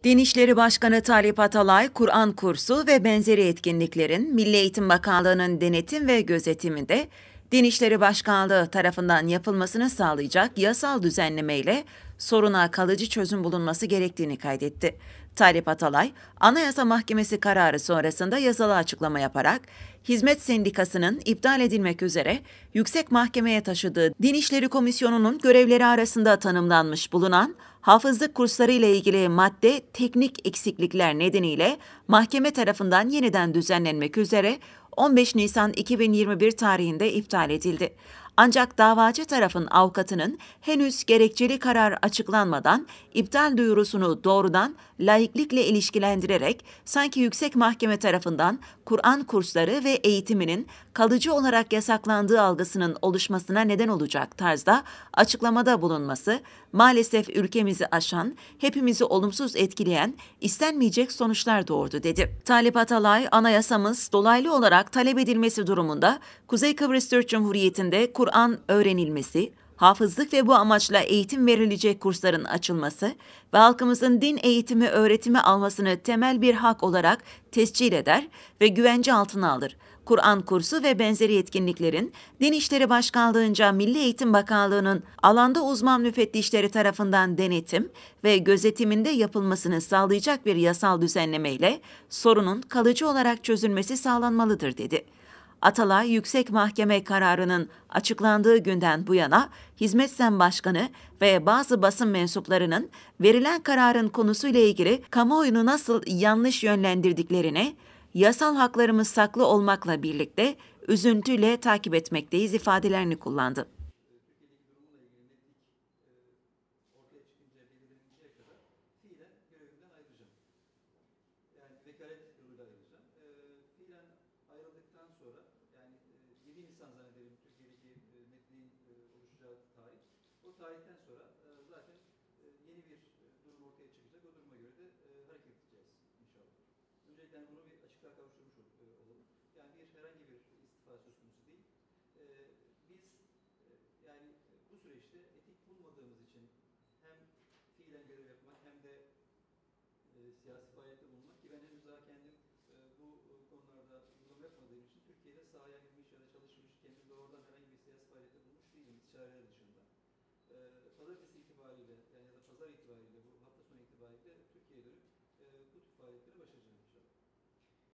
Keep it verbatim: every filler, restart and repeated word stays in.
Din İşleri Başkanı Talip Atalay, Kur'an kursu ve benzeri etkinliklerin Milli Eğitim Bakanlığı'nın denetim ve gözetiminde Din İşleri Başkanlığı tarafından yapılmasını sağlayacak yasal düzenlemeyle soruna kalıcı çözüm bulunması gerektiğini kaydetti. Talip Atalay, Anayasa Mahkemesi kararı sonrasında yazılı açıklama yaparak, Hizmet Sendikası'nın iptal edilmek üzere Yüksek Mahkeme'ye taşıdığı Din İşleri Komisyonu'nun görevleri arasında tanımlanmış bulunan hafızlık kursları ile ilgili madde teknik eksiklikler nedeniyle mahkeme tarafından yeniden düzenlenmek üzere on beş Nisan iki bin yirmi bir tarihinde iptal edildi. Ancak davacı tarafın avukatının henüz gerekçeli karar açıklanmadan iptal duyurusunu doğrudan laiklikle ilişkilendirerek sanki Yüksek Mahkeme tarafından Kur'an kursları ve eğitiminin kalıcı olarak yasaklandığı algısının oluşmasına neden olacak tarzda açıklamada bulunması maalesef ülkemizi aşan, hepimizi olumsuz etkileyen, istenmeyecek sonuçlar doğurdu dedi. Talip Atalay, anayasamız dolaylı olarak talep edilmesi durumunda Kuzey Kıbrıs Türk Cumhuriyeti'nde Kur'an öğrenilmesi, hafızlık ve bu amaçla eğitim verilecek kursların açılması ve halkımızın din eğitimi öğretimi almasını temel bir hak olarak tescil eder ve güvence altına alır. Kur'an kursu ve benzeri etkinliklerin Din İşleri Başkanlığı'nca Milli Eğitim Bakanlığı'nın alanda uzman müfettişleri tarafından denetim ve gözetiminde yapılmasını sağlayacak bir yasal düzenlemeyle sorunun kalıcı olarak çözülmesi sağlanmalıdır dedi. Atalay, Yüksek Mahkeme kararının açıklandığı günden bu yana Hizmet Sen Başkanı ve bazı basın mensuplarının verilen kararın konusuyla ilgili kamuoyunu nasıl yanlış yönlendirdiklerini, yasal haklarımız saklı olmakla birlikte üzüntüyle takip etmekteyiz ifadelerini kullandı. Yani vekalet yoluyla ayrılacağım. E, fiilen ayrıldıktan sonra yani e, yedi Nisan zannederim Türkiye'deki e, metnin e, oluşacağı tarih. O tarihten sonra e, zaten e, yeni bir e, durum ortaya çıkacak. O duruma göre de e, hareket edeceğiz inşallah. Öncelikle bunu bir açıklığa kavuşturmuş ol- e, olalım. Yani bir herhangi bir istifa söz konusu değil. E, biz e, yani e, bu süreçte etik bulmadığımız için hem fiilen görev yapmak hem de e, siyasi faaliyette bulunmak ki ben henüz daha kendim e, bu e, konularda uygulama yapmadığım için Türkiye'de sahaya girmiş ya da çalışmış, kendim doğrudan herhangi bir siyasi faaliyette bulmuş değilim istişareler dışında. E, Pazartesi itibariyle yani ya da pazar itibariyle bu hafta sonu itibariyle Türkiye'ye dönüp e, bu tür faaliyetlere başlayacağım.